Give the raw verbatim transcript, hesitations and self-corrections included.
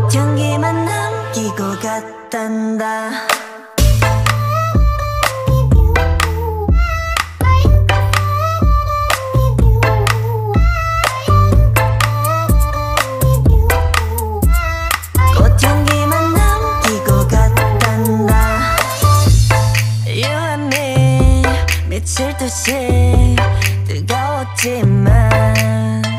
꽃향기만 남기고 갔단다. 꽃향기만 남기고 갔단다. You and me 미칠 듯이 뜨거웠지만